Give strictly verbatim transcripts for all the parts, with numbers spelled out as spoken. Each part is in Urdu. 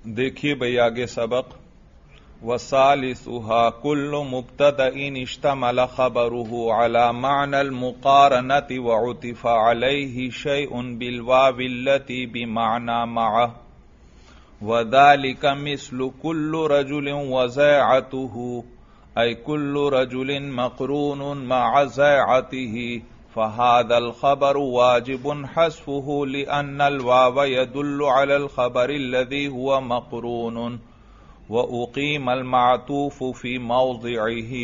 دیکھیے بھئی آگے سبق وَثَالِثُهَا كُلُّ مُبْتَدَإٍ اشْتَمَلَ خَبَرُهُ عَلَى مَعْنَى الْمُقَارَنَةِ وَعُطِفَ عَلَيْهِ شَيْءٌ بِالْوَاوِ الَّتِي بِمَعْنَى مَعَهُ وَذَلِكَ مِثْلُ كُلُّ رَجُلٍ وَزَيْعَتُهُ أي كُلُّ رَجُلٍ مَقْرُونٌ مَعَ زَيْعَتِهِ فهذا الخبر واجب حذفه لأن الواو يدل على الخبر الذي هو مقرون وأقيم المعطوف في موضعه۔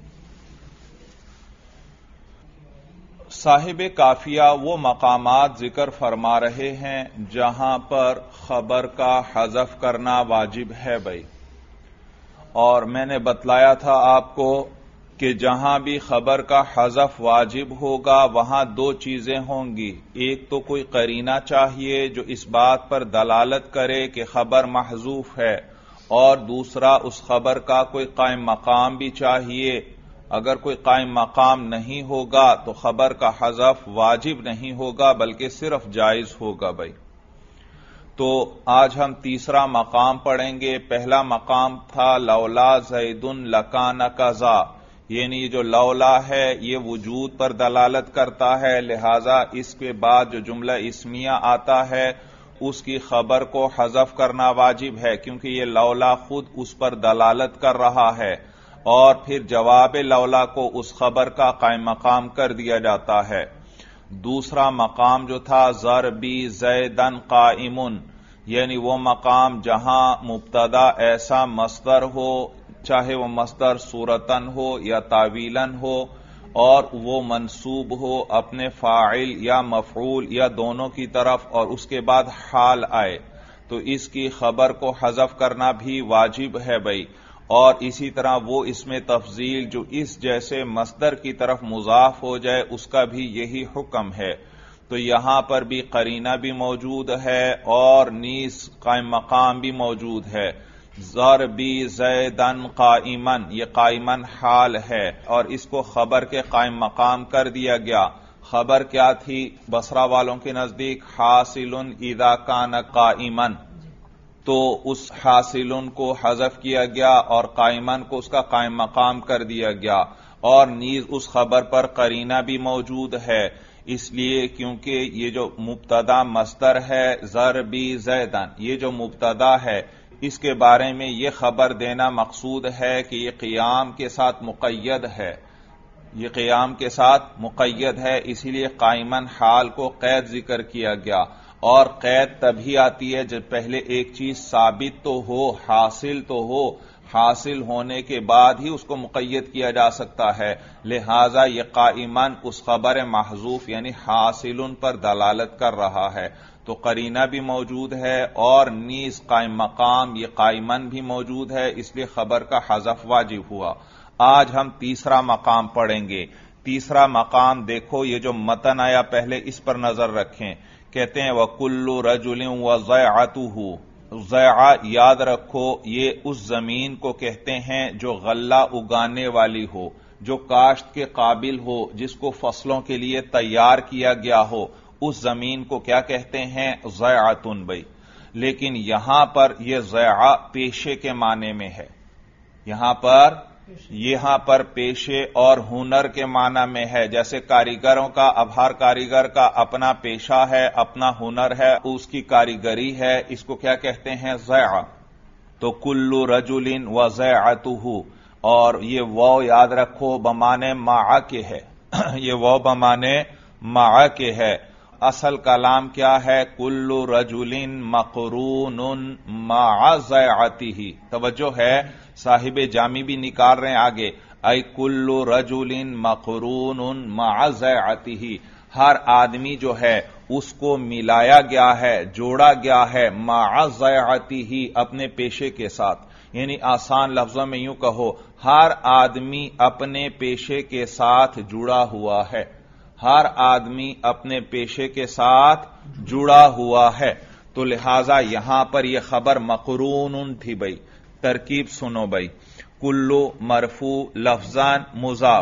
صاحب کافیہ وہ مقامات ذکر فرما رہے ہیں جہاں پر خبر کا حذف کرنا واجب ہے بھائی، اور میں نے بتلایا تھا آپ کو کہ جہاں بھی خبر کا حذف واجب ہوگا وہاں دو چیزیں ہوں گی، ایک تو کوئی قرینہ چاہیے جو اس بات پر دلالت کرے کہ خبر محذوف ہے، اور دوسرا اس خبر کا کوئی قائم مقام بھی چاہیے۔ اگر کوئی قائم مقام نہیں ہوگا تو خبر کا حذف واجب نہیں ہوگا بلکہ صرف جائز ہوگا بھائی۔ تو آج ہم تیسرا مقام پڑھیں گے۔ پہلا مقام تھا لولا زید لکان کذا، یعنی یہ جو لولا ہے یہ وجود پر دلالت کرتا ہے، لہذا اس کے بعد جو جملہ اسمیہ آتا ہے اس کی خبر کو حذف کرنا واجب ہے، کیونکہ یہ لولا خود اس پر دلالت کر رہا ہے، اور پھر جواب لولا کو اس خبر کا قائم مقام کر دیا جاتا ہے۔ دوسرا مقام جو تھا ضربی زیدن قائمن، یعنی وہ مقام جہاں مبتدا ایسا مصدر ہو، چاہے وہ مصدر صورتن ہو یا تعویلن ہو، اور وہ منصوب ہو اپنے فاعل یا مفعول یا دونوں کی طرف، اور اس کے بعد حال آئے تو اس کی خبر کو حذف کرنا بھی واجب ہے بھائی۔ اور اسی طرح وہ اس میں تفضیل جو اس جیسے مصدر کی طرف مضاف ہو جائے اس کا بھی یہی حکم ہے۔ تو یہاں پر بھی قرینہ بھی موجود ہے اور نیز قائم مقام بھی موجود ہے۔ ضربی زیدن قائمن، یہ قائمن حال ہے اور اس کو خبر کے قائم مقام کر دیا گیا۔ خبر کیا تھی بصرہ والوں کے نزدیک؟ حاصل اذا کان قائمن، تو اس حاصل کو حذف کیا گیا اور قائمن کو اس کا قائم مقام کر دیا گیا، اور نیز اس خبر پر قرینہ بھی موجود ہے، اس لیے کیونکہ یہ جو مبتدا مصدر ہے ضربی زیدن، یہ جو مبتدا ہے اس کے بارے میں یہ خبر دینا مقصود ہے کہ یہ قیام کے ساتھ مقید ہے، یہ قیام کے ساتھ مقید ہے، اسی لیے قائمن حال کو قید ذکر کیا گیا۔ اور قید تبھی آتی ہے جب پہلے ایک چیز ثابت تو ہو، حاصل تو ہو، حاصل ہونے کے بعد ہی اس کو مقید کیا جا سکتا ہے، لہذا یہ قائمن اس خبر محذوف یعنی حاصل پر دلالت کر رہا ہے۔ تو قرینہ بھی موجود ہے اور نیز قائم مقام یہ قائمن بھی موجود ہے، اس لیے خبر کا حذف واجب ہوا۔ آج ہم تیسرا مقام پڑھیں گے۔ تیسرا مقام دیکھو، یہ جو متن آیا پہلے اس پر نظر رکھیں، کہتے ہیں وَكُلُّ رَجُلٍ وَزَيْعَتُهُ، زیعہ یاد رکھو یہ اس زمین کو کہتے ہیں جو غلہ اگانے والی ہو، جو کاشت کے قابل ہو، جس کو فصلوں کے لیے تیار کیا گیا ہو، اس زمین کو کیا کہتے ہیں؟ زیعتن بھائی۔ لیکن یہاں پر یہ زیعہ پیشے کے معنی میں ہے، یہاں پر یہاں پر پیشے اور ہنر کے معنی میں ہے، جیسے کاریگروں کا، اب ہر کاریگر کا اپنا پیشہ ہے، اپنا ہنر ہے، اس کی کاریگری ہے، اس کو کیا کہتے ہیں؟ زیعہ۔ تو کل رجل وزیعتہ، اور یہ واو یاد رکھو بمانے مع کے ہے، یہ واو بمانے مع کے ہے۔ اصل کلام کیا ہے؟ کل رجل مقرون مع زیعتہ، توجہ ہے، صاحب جامی بھی نکال رہے ہیں آگے، ای کل رجل مقرون مع زیعتہ، ہر آدمی جو ہے اس کو ملایا گیا ہے، جوڑا گیا ہے، مع زیعتہ اپنے پیشے کے ساتھ، یعنی آسان لفظوں میں یوں کہو ہر آدمی اپنے پیشے کے ساتھ جڑا ہوا ہے، ہر آدمی اپنے پیشے کے ساتھ جڑا ہوا ہے، تو لہذا یہاں پر یہ خبر مقرون تھی بھائی۔ ترکیب سنو بھائی، کلو مرفوع لفظان مضاف،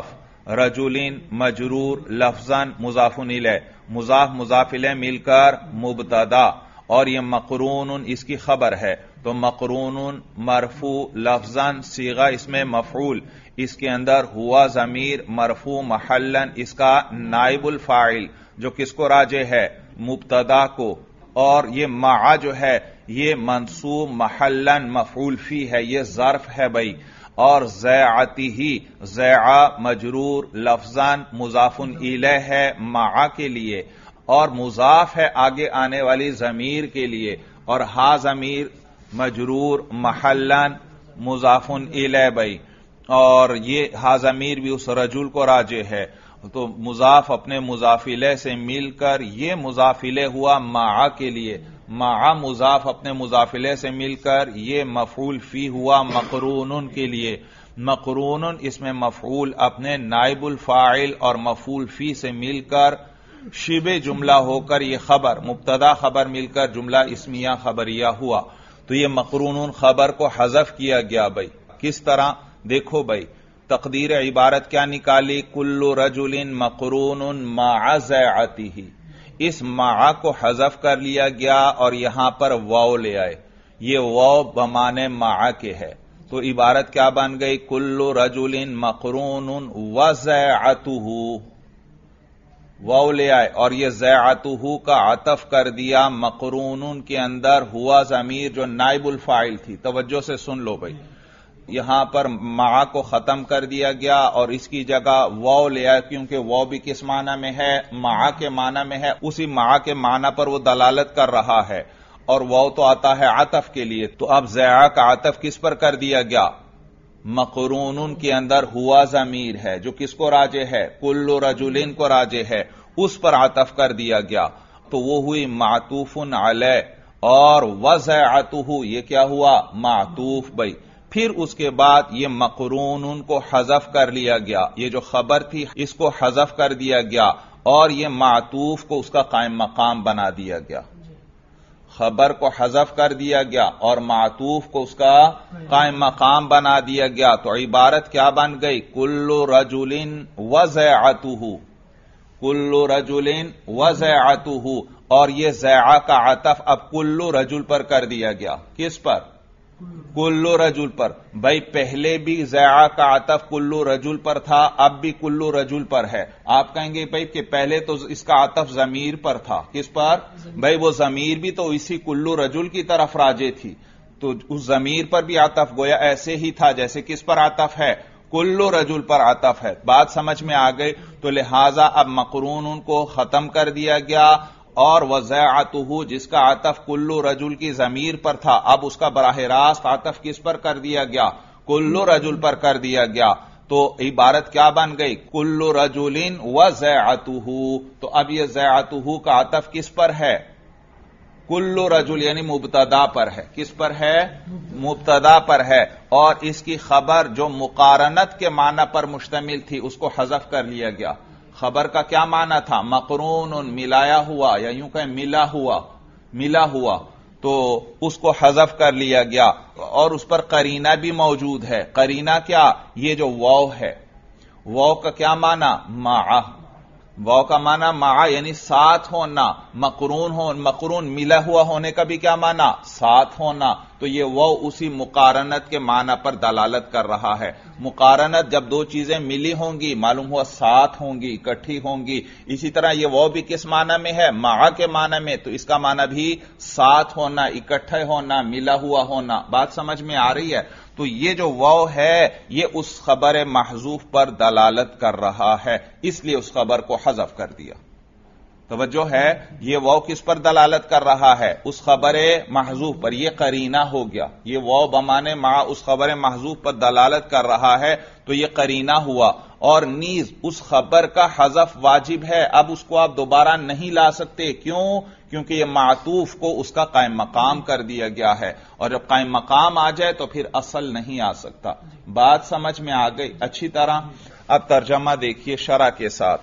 رجلین مجرور لفظان مضاف الیہ، مضاف مضاف الیہ مل کر مبتدا، اور یہ مقرون اس کی خبر ہے، تو مقرون مرفوع لفظاً صیغہ اس میں مفعول، اس کے اندر ہوا ضمیر مرفوع محلاً اس کا نائب الفاعل جو کس کو راجع ہے؟ مبتدا کو، اور یہ مع جو ہے یہ منصوب محلاً مفعول فی ہے، یہ ظرف ہے بھائی، اور ذیعتہ ذیع مجرور لفظاً مضاف الیہ ہے مع کے لیے، اور مضاف ہے آگے آنے والی ضمیر کے لیے، اور ہا ضمیر مجرور محلاً مضاف الیہ بھائی، اور یہ ہا ضمیر بھی اس رجل کو راجع ہے، تو مضاف اپنے مضاف الیہ سے مل کر یہ مضاف الیہ ہوا مع کے لیے، مع مضاف اپنے مضاف الیہ سے مل کر یہ مفعول فی ہوا مقرون کے لیے، مقرون اس میں مفعول اپنے نائب الفاعل اور مفعول فی سے مل کر شبہ جملہ ہو کر یہ خبر مبتدا خبر مل کر جملہ اسمیہ خبریہ ہوا، تو یہ مقرون خبر کو حذف کیا گیا بھائی۔ کس طرح؟ دیکھو بھائی تقدیر عبارت کیا نکالی؟ کل رجل مقرون مع ذیعتہ، اس مع کو حذف کر لیا گیا اور یہاں پر واو لے آئے، یہ واو بمانے مع کے ہے، تو عبارت کیا بن گئی؟ کل رجل مقرون وذیعتہ، واو لے آئے اور یہ ذیعتہ کا عطف کر دیا مقرون کے اندر ہوا ضمیر جو نائب الفاعل تھی۔ توجہ سے سن لو بھائی، یہاں پر مع کو ختم کر دیا گیا اور اس کی جگہ واو لے آئے، کیونکہ واو بھی کس معنی میں ہے؟ مع کے معنی میں ہے، اسی مع کے معنی پر وہ دلالت کر رہا ہے، اور واو تو آتا ہے عطف کے لیے، تو اب ذیع کا عطف کس پر کر دیا گیا؟ مقرون کے اندر ہوا ضمیر ہے جو کس کو راجع ہے؟ کل رجلین کو راجع ہے، اس پر عطف کر دیا گیا، تو وہ ہوئی معطوف علیہ، اور وذیعتہ یہ کیا ہوا؟ معطوف بھائی۔ پھر اس کے بعد یہ مقرون کو حذف کر لیا گیا، یہ جو خبر تھی اس کو حذف کر دیا گیا، اور یہ معطوف کو اس کا قائم مقام بنا دیا گیا، خبر کو حذف کر دیا گیا اور معطوف کو اس کا قائم مقام بنا دیا گیا، تو عبارت کیا بن گئی؟ کل رجل وذیعتہ، کل رجل وذیعتہ، اور یہ ذیع کا عطف اب کل رجل پر کر دیا گیا، کس پر؟ کل رجل پر بھائی، پہلے بھی ذیع کا عطف کل رجل پر تھا، اب بھی کل رجل پر ہے۔ آپ کہیں گے بھائی کہ پہلے تو اس کا عطف ضمیر پر تھا، کس پر؟ بھائی وہ ضمیر بھی تو اسی کل رجل کی طرف راجع تھی، تو اس ضمیر پر بھی عطف گویا ایسے ہی تھا جیسے کس پر عطف ہے؟ کل رجل پر عطف ہے۔ بات سمجھ میں آ گئی؟ تو لہذا اب مقرون کو ختم کر دیا گیا، اور وذیعتہ جس کا عطف کل رجل کی ضمیر پر تھا اب اس کا براہ راست عطف کس پر کر دیا گیا؟ کل رجل پر کر دیا گیا، تو عبارت کیا بن گئی؟ کل رجل وذیعتہ، تو اب یہ ذیعتہ کا عطف کس پر ہے؟ کل رجل یعنی مبتدا پر ہے، کس پر ہے؟ مبتدا پر ہے، اور اس کی خبر جو مقارنت کے معنی پر مشتمل تھی اس کو حذف کر لیا گیا۔ خبر کا کیا معنی تھا؟ مقرون ملایا ہوا، یا یوں کہیں ملا ہوا، ملا ہوا، تو اس کو حذف کر لیا گیا، اور اس پر قرینہ بھی موجود ہے۔ قرینہ کیا؟ یہ جو واو ہے، واو کا کیا معنی؟ مع، واو کا معنی مع یعنی ساتھ ہونا، مقرون ہو، مقرون ملا ہوا ہونے کا بھی کیا معنی؟ ساتھ ہونا، تو یہ واو اسی مقارنت کے معنی پر دلالت کر رہا ہے۔ مقارنت جب دو چیزیں ملی ہوں گی معلوم ہوا ساتھ ہوں گی، اکٹھی ہوں گی، اسی طرح یہ واو بھی کس معنی میں ہے؟ مع کے معنی میں، تو اس کا معنی بھی ساتھ ہونا، اکٹھے ہونا، ملا ہوا ہونا۔ بات سمجھ میں آ رہی ہے؟ تو یہ جو واو ہے یہ اس خبر محذوف پر دلالت کر رہا ہے، اس لیے اس خبر کو حذف کر دیا۔ توجہ ہے؟ یہ واو کس پر دلالت کر رہا ہے؟ اس خبر محذوف پر، یہ قرینہ ہو گیا، یہ واو بمانے مع اس خبر محذوف پر دلالت کر رہا ہے، تو یہ قرینہ ہوا، اور نیز اس خبر کا حذف واجب ہے، اب اس کو آپ دوبارہ نہیں لا سکتے، کیوں؟ کیونکہ یہ معطوف کو اس کا قائم مقام کر دیا گیا ہے، اور جب قائم مقام آ جائے تو پھر اصل نہیں آ سکتا۔ بات سمجھ میں آ گئی اچھی طرح؟ اب ترجمہ دیکھیے شرح کے ساتھ۔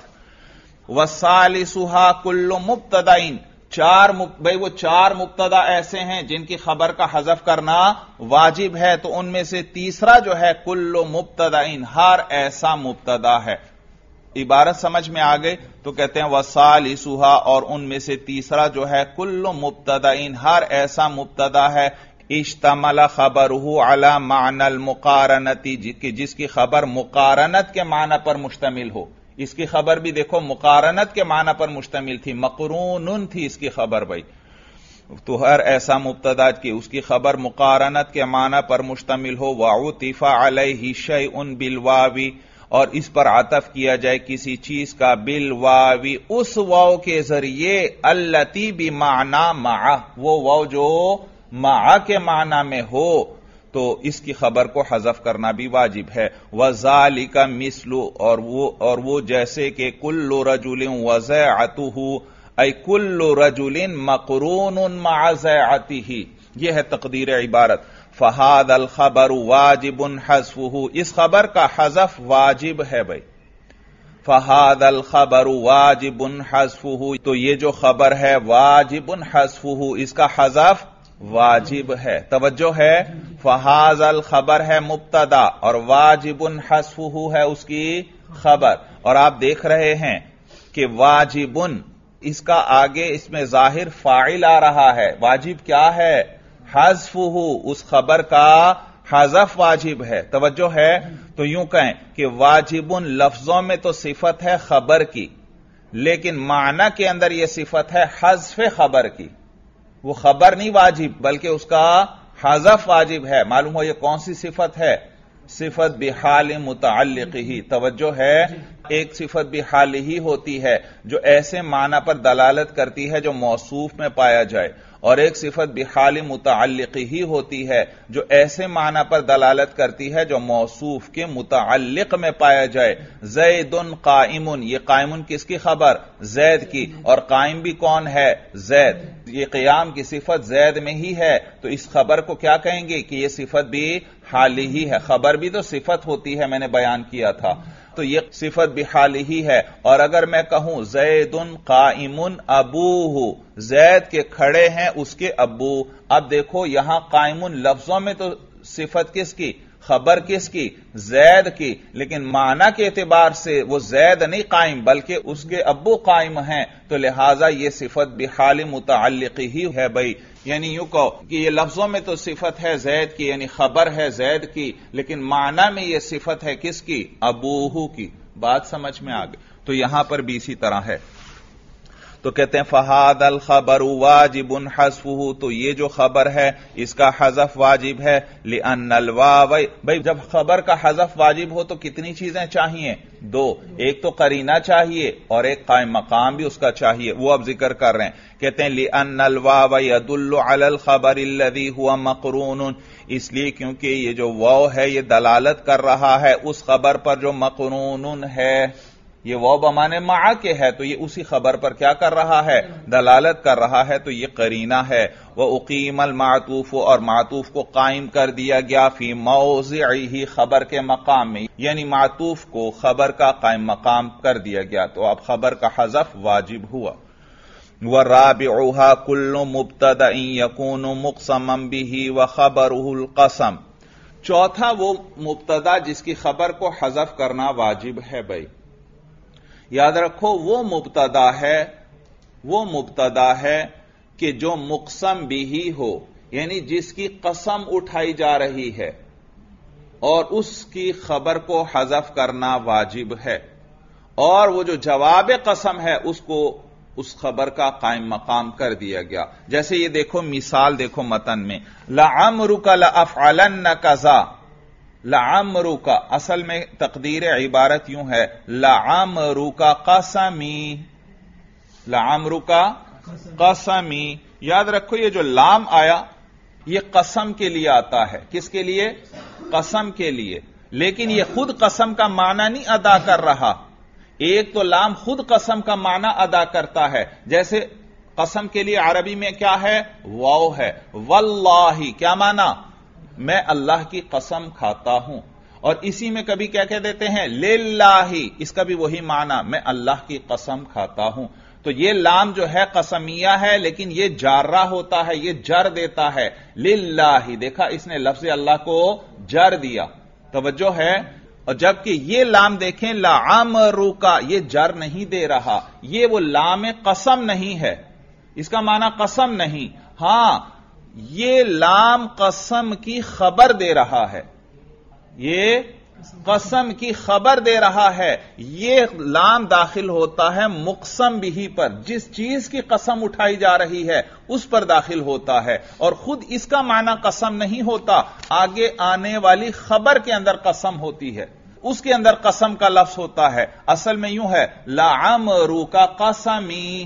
وَالثَّالِثُهَا كُلُّ مُبْتَدَئٍ، چار بھائی وہ چار مبتدا ایسے ہیں جن کی خبر کا حذف کرنا واجب ہے، تو ان میں سے تیسرا جو ہے کل مبتدئن، ہر ایسا مبتدا ہے، عبارت سمجھ میں آ گئی تو کہتے ہیں وَثَالِثُهَا، اور ان میں سے تیسرا جو ہے کل مبتدئن، ہر ایسا مبتدا ہے اشتمل خبرہ علی معنی المقارنتی، جس کی خبر مقارنت کے معنی پر مشتمل ہو. اس کی خبر بھی دیکھو مقارنت کے معنی پر مشتمل تھی، مقرون تھی اس کی خبر بھائی. تو ہر ایسا مبتدا کی اس کی خبر مقارنت کے معنی پر مشتمل ہو. وَعُطِفَ عَلَيْهِ شَيْءٌ بِالْوَاوِ، اور اس پر عطف کیا جائے کسی چیز کا بالواوی، اس واو کے ذریعے التی بمعنی مع، وہ واو جو مع کے معنی میں ہو تو اس کی خبر کو حذف کرنا بھی واجب ہے. وَذَلِكَ مِثْلُ، اور وہ اور وہ جیسے کہ كُلُّ رَجُلٍ وَزَيْعَتُهُ، ای كُلُّ رَجُلٍ مَقْرُونٌ مَعَ زَيْعَتِهِ، یہ ہے تقدیر عبارت. فَهَذَا الْخَبَرُ وَاجِبٌ حَذْفُهُ، اس خبر کا حذف واجب ہے بھائی. فَهَذَا الْخَبَرُ وَاجِبٌ حَذْفُهُ، تو یہ جو خبر ہے واجب حذفُهُ، اس کا حذف واجب ہے. توجہ ہے، فَهَذَا الْخَبر ہے مبتدا اور واجب حذفُهُ ہے اس کی خبر. اور آپ دیکھ رہے ہیں کہ واجبن، اس کا آگے اس میں ظاہر فاعل آ رہا ہے. واجب کیا ہے؟ حذفہ، اس خبر کا حذف واجب ہے. توجہ ہے، تو یوں کہیں کہ واجبن لفظوں میں تو صفت ہے خبر کی، لیکن معنی کے اندر یہ صفت ہے حذف خبر کی. وہ خبر نہیں واجب بلکہ اس کا حذف واجب ہے. معلوم ہو یہ کون سی صفت ہے؟ صفت بحال متعلق ہی. توجہ ہے، ایک صفت بحال ہی ہوتی ہے جو ایسے معنی پر دلالت کرتی ہے جو موصوف میں پایا جائے، اور ایک صفت بحال متعلق ہی ہوتی ہے جو ایسے معنی پر دلالت کرتی ہے جو موصوف کے متعلق میں پایا جائے. زید قائم، یہ قائم کس کی خبر؟ زید کی. اور قائم بھی کون ہے؟ زید. یہ قیام کی صفت زید میں ہی ہے، تو اس خبر کو کیا کہیں گے کہ یہ صفت بھی حالی ہی ہے. خبر بھی تو صفت ہوتی ہے، میں نے بیان کیا تھا. تو یہ صفت بحال ہی ہے. اور اگر میں کہوں زید قائم ابوہ، زید کے کھڑے ہیں اس کے ابو، اب دیکھو یہاں قائم لفظوں میں تو صفت کس کی؟ خبر کس کی؟ زید کی. لیکن معنی کے اعتبار سے وہ زید نہیں قائم بلکہ اس کے ابو قائم ہیں، تو لہٰذا یہ صفت بحال متعلق ہی ہے بھائی. یعنی یوں کہو کہ یہ لفظوں میں تو صفت ہے زید کی، یعنی خبر ہے زید کی، لیکن معنی میں یہ صفت ہے کس کی؟ ابوہ کی. بات سمجھ میں آ گئی. تو یہاں پر بھی اسی طرح ہے. تو کہتے ہیں فَهَذَا الْخَبَرُ وَاجِبٌ حَذْفُهُ، تو یہ جو خبر ہے اس کا حذف واجب ہے. لِأَنَّ الْوَاوَ، بھئی جب خبر کا حذف واجب ہو تو کتنی چیزیں چاہیے؟ دو. ایک تو قرینہ چاہیے اور ایک قائم مقام بھی اس کا چاہیے، وہ اب ذکر کر رہے ہیں. کہتے ہیں لِأَنَّ الْوَاوَ يَدُلُّ عَلَى الْخَبَرِ الَّذِي هُوَ مَقْرُونٌ، اس لیے کیونکہ یہ جو واو ہے یہ دلالت کر رہا ہے اس خبر پر جو مقرون ہے. یہ واو بمانے مع کے ہے، تو یہ اسی خبر پر کیا کر رہا ہے؟ دلالت کر رہا ہے، تو یہ قرینہ ہے. وَأُقِيمَ الْمَعْطُوفُ، اور معطوف کو قائم کر دیا گیا فی موضعہ، خبر کے مقام میں، یعنی معطوف کو خبر کا قائم مقام کر دیا گیا، تو اب خبر کا حذف واجب ہوا. وَرَابِعُهَا كُلُّ مُبْتَدَئٍ يَكُونُ مُقْسَمًا بِهِ وَخَبَرُهُ الْقَسَمُ، چوتھا وہ مبتدا جس کی خبر کو حذف کرنا واجب ہے. بھائی یاد رکھو، وہ مبتدا ہے وہ مبتدا ہے کہ جو مقسم بھی ہو، یعنی جس کی قسم اٹھائی جا رہی ہے اور اس کی خبر کو حذف کرنا واجب ہے. اور وہ جو جواب قسم ہے اس کو اس خبر کا قائم مقام کر دیا گیا. جیسے یہ دیکھو مثال دیکھو متن میں، لَعَمْرُكَ لَأَفْعَلَنَّ كَذَا. لَعَمْرُكَ اصل میں تقدیر عبارت یوں ہے، لَعَمْرُكَ قَسَمِي، لَعَمْرُكَ قَسَمِي. یاد رکھو یہ جو لام آیا یہ قسم کے لیے آتا ہے. کس کے لیے؟ قسم کے لیے. لیکن یہ خود قسم کا معنی نہیں ادا کر رہا. ایک تو لام خود قسم کا معنی ادا کرتا ہے، جیسے قسم کے لیے عربی میں کیا ہے؟ واو ہے. واللہ کیا معنی؟ میں اللہ کی قسم کھاتا ہوں. اور اسی میں کبھی کیا کہہ دیتے ہیں؟ للہ، اس کا بھی وہی معنی، میں اللہ کی قسم کھاتا ہوں. تو یہ لام جو ہے قسمیہ ہے، لیکن یہ جارہ ہوتا ہے، یہ جر دیتا ہے. للہ، دیکھا اس نے لفظ اللہ کو جر دیا. توجہ ہے. اور جبکہ یہ لام دیکھیں لعمرک، یہ جر نہیں دے رہا، یہ وہ لام قسم نہیں ہے، اس کا معنی قسم نہیں، ہاں یہ لام قسم کی خبر دے رہا ہے، یہ قسم کی خبر دے رہا ہے۔ یہ لام داخل ہوتا ہے مقسم بھی پر، جس چیز کی قسم اٹھائی جا رہی ہے اس پر داخل ہوتا ہے، اور خود اس کا معنی قسم نہیں ہوتا، آگے آنے والی خبر کے اندر قسم ہوتی ہے، اس کے اندر قسم کا لفظ ہوتا ہے۔ اصل میں یوں ہے لعمرک قسمی،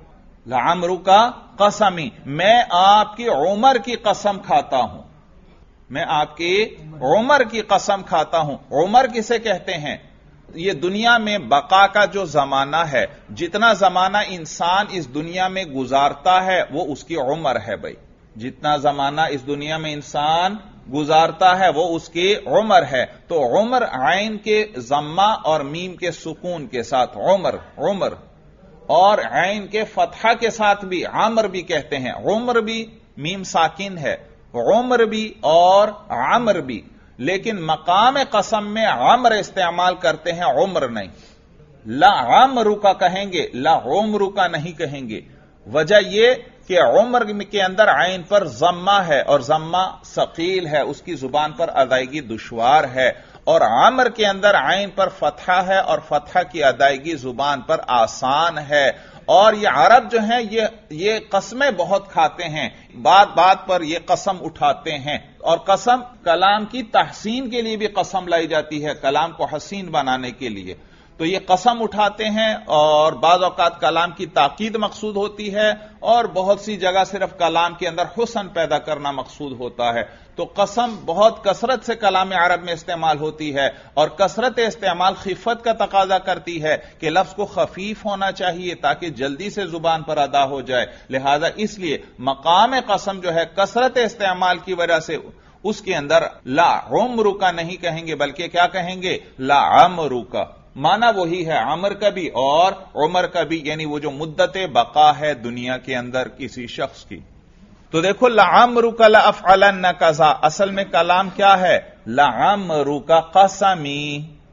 لعمرک قسمی، میں آپ کی عمر کی قسم کھاتا ہوں، میں آپ کی عمر کی قسم کھاتا ہوں۔ عمر کسے کہتے ہیں؟ یہ دنیا میں بقا کا جو زمانہ ہے، جتنا زمانہ انسان اس دنیا میں گزارتا ہے وہ اس کی عمر ہے بھائی، جتنا زمانہ اس دنیا میں انسان گزارتا ہے وہ اس کی عمر ہے۔ تو عمر عین کے ضمہ اور میم کے سکون کے ساتھ عمر، عمر، اور عین کے فتحہ کے ساتھ بھی عمر بھی کہتے ہیں، عمر بھی میم ساکن ہے، عمر بھی اور عمر بھی، لیکن مقام قسم میں عمر استعمال کرتے ہیں، عمر نہیں۔ لا عمرک کہیں گے، لا عمرک نہیں کہیں گے۔ وجہ یہ کہ عمر کے اندر عین پر ضمہ ہے اور ضمہ ثقیل ہے، اس کی زبان پر ادائیگی دشوار ہے، اور عمر کے اندر عین پر فتحہ ہے اور فتحہ کی ادائیگی زبان پر آسان ہے۔ اور یہ عرب جو ہیں یہ یہ قسمیں بہت کھاتے ہیں، بات بات پر یہ قسم اٹھاتے ہیں، اور قسم کلام کی تحسین کے لیے بھی قسم لائی جاتی ہے، کلام کو حسین بنانے کے لیے۔ تو یہ قسم اٹھاتے ہیں، اور بعض اوقات کلام کی تاکید مقصود ہوتی ہے، اور بہت سی جگہ صرف کلام کے اندر حسن پیدا کرنا مقصود ہوتا ہے۔ تو قسم بہت کثرت سے کلام عرب میں استعمال ہوتی ہے، اور کثرت استعمال خفت کا تقاضا کرتی ہے کہ لفظ کو خفیف ہونا چاہیے تاکہ جلدی سے زبان پر ادا ہو جائے، لہذا اس لیے مقام قسم جو ہے کثرت استعمال کی وجہ سے اس کے اندر لا عمرک نہیں کہیں گے، بلکہ کیا کہیں گے؟ لا عمرک۔ معنی وہی ہے، عمر کا بھی اور عمر کا بھی، یعنی وہ جو مدت بقا ہے دنیا کے اندر کسی شخص کی۔ تو دیکھو لعمرک لافعلن کذا، اصل میں کلام کیا ہے؟ لعمرک قسمی،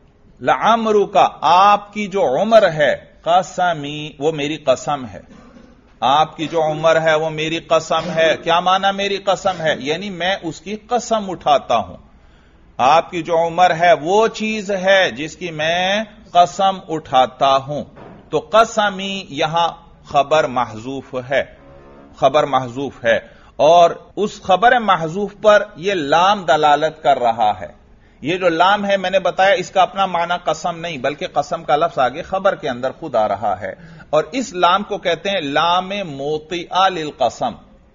لعمرک آپ کی جو عمر ہے، قسمی وہ میری قسم ہے، آپ کی جو عمر ہے وہ میری قسم ہے۔ کیا معنی میری قسم ہے؟ یعنی میں اس کی قسم اٹھاتا ہوں، آپ کی جو عمر ہے وہ چیز ہے جس کی میں قسم اٹھاتا ہوں۔ تو قسمی یہاں خبر محذوف ہے، خبر محذوف ہے، اور اس خبر محذوف پر یہ لام دلالت کر رہا ہے۔ یہ جو لام ہے میں نے بتایا اس کا اپنا معنی قسم نہیں، بلکہ قسم کا لفظ آگے خبر کے اندر خود آ رہا ہے، اور اس لام کو کہتے ہیں لام موطئہ للقسم۔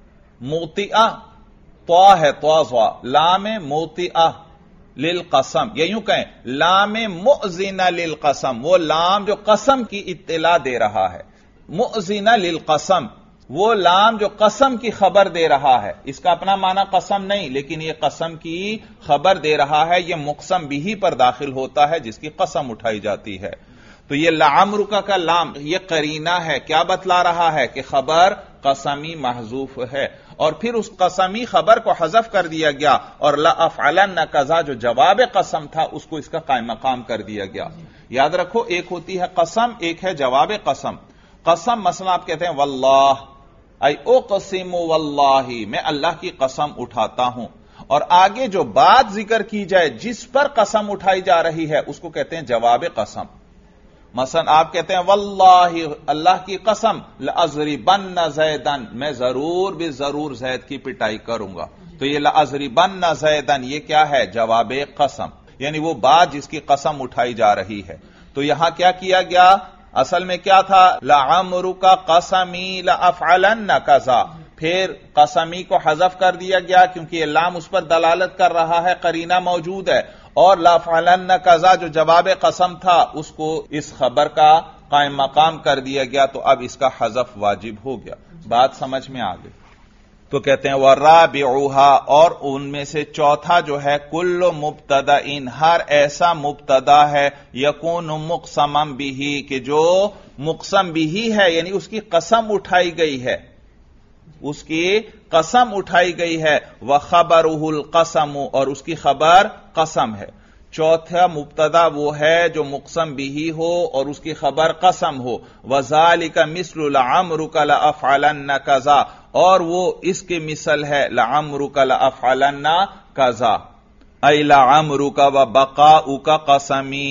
موطئہ طوا ہے، طوا ضا، لام موطئہ للقسم، یا یوں کہیں لام مؤذنہ للقسم، وہ لام جو قسم کی اطلاع دے رہا ہے۔ مؤذنہ للقسم، وہ لام جو قسم کی خبر دے رہا ہے، اس کا اپنا معنی قسم نہیں، لیکن یہ قسم کی خبر دے رہا ہے، یہ مقسم بھی پر داخل ہوتا ہے جس کی قسم اٹھائی جاتی ہے۔ تو یہ لعمرک کا لام یہ قرینہ ہے، کیا بتلا رہا ہے؟ کہ خبر قسمی محذوف ہے، اور پھر اس قسمی خبر کو حذف کر دیا گیا، اور لافعلن کذا جو جواب قسم تھا اس کو اس کا قائم مقام کر دیا گیا۔ یاد رکھو ایک ہوتی ہے قسم، ایک ہے جواب قسم۔ قسم مثلا آپ کہتے ہیں واللہ، ای اقسم واللہ، میں اللہ کی قسم اٹھاتا ہوں، اور آگے جو بات ذکر کی جائے جس پر قسم اٹھائی جا رہی ہے اس کو کہتے ہیں جواب قسم۔ مثلا آپ کہتے ہیں واللہ، اللہ کی قسم، لأضربن زیدن، میں ضرور بھی ضرور زید کی پٹائی کروں گا۔ تو یہ لأضربن زیدن یہ کیا ہے؟ جواب قسم، یعنی وہ بات جس کی قسم اٹھائی جا رہی ہے۔ تو یہاں کیا کیا گیا؟ اصل میں کیا تھا؟ لعمرک قسمی لافعلن کذا، پھر قسمی کو حذف کر دیا گیا کیونکہ یہ لام اس پر دلالت کر رہا ہے، قرینہ موجود ہے، اور لافعلن کذا جو جواب قسم تھا اس کو اس خبر کا قائم مقام کر دیا گیا، تو اب اس کا حذف واجب ہو گیا۔ بات سمجھ میں آ گئی؟ تو کہتے ہیں وَالرَّابِعُهَا، اور ان میں سے چوتھا جو ہے کل مبتدئن، ہر ایسا مبتدا ہے یکون مقسما بہ، کہ جو مقسم بہ ہے، یعنی اس کی قسم اٹھائی گئی ہے، اس کی قسم اٹھائی گئی ہے، وَخَبَرُهُ الْقَسَمُ، اور اس کی خبر قسم ہے۔ چوتھا مبتدا وہ ہے جو مقسم بھی ہو اور اس کی خبر قسم ہو. وذالک مثل لعمرک لافعلن کذا، اور وہ اس کے مثل ہے لعمرک لافعلن کذا، ای لعمرک وبقاؤک قسمی.